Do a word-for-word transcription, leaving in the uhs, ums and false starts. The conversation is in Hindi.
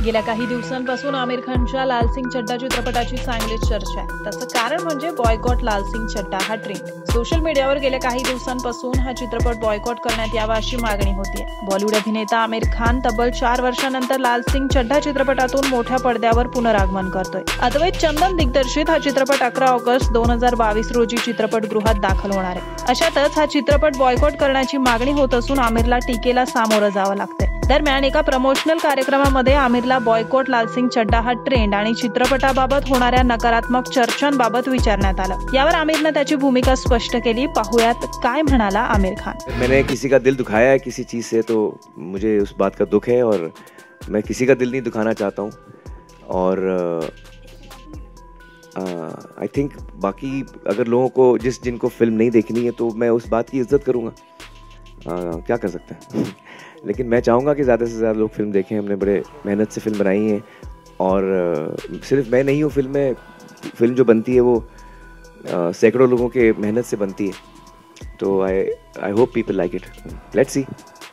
गेल्या काही दिवसांपासून आमिर खानच्या लाल सिंग चड्ढा चित्रपटाची चांगलीच चर्चा आहे. त्याचं कारण म्हणजे बॉयकॉट लाल सिंग चड्ढा हा ट्रेंड. सोशल मीडियावर गेल्या काही दिवसांपासून हा चित्रपट बॉयकॉट करण्यात यावा अशी मागणी होतीये. बॉलिवूड अभिनेता आमिर खान तब्बल चार वर्षांनंतर लाल सिंग चड्ढा चित्रपटातून मोठ्या पडद्यावर पुनरागमन करतोय. अद्वैत चंदन दिग्दर्शित हा चित्रपट अकरा ऑगस्ट दोन हजार बावीस रोजी चित्रपटगृहात दाखल होणार आहे. अशातच हा चित्रपट बॉयकॉट करण्याची मागणी होत असून आमिरला टीकेला सामोरं जावं लागतंय. दरम्यान एका प्रमोशनल कार्यक्रमामध्ये आमिरला बॉयकॉट लाल सिंग चड्ढा हा ट्रेंड आणि चित्रपटाबाबत होणाऱ्या नकारात्मक चर्चांबाबत विचारण्यात आलं. यावर आमिरने त्याची भूमिका स्पष्ट केली. पाहूयात काय म्हणाला आमिर खान. मैंने किसी का दिल दुखाया है किसी चीज़ से, तो मुझे उस बात का दुख है और मैं किसी का दिल नहीं दुखाना चाहता हूँ. और आई uh, थिंक uh, बाकी अगर लोगों को जिस जिनको फिल्म नहीं देखनी है तो मैं उस बात की इज्जत करूँगा. uh, क्या कर सकते हैं. लेकिन मैं चाहूँगा कि ज़्यादा से ज़्यादा लोग फिल्म देखें. हमने बड़े मेहनत से फिल्म बनाई है और uh, सिर्फ मैं नहीं हूँ फिल्म में. फिल्म जो बनती है वो uh, सैकड़ों लोगों के मेहनत से बनती है. तो I I hope people like it. Let's C.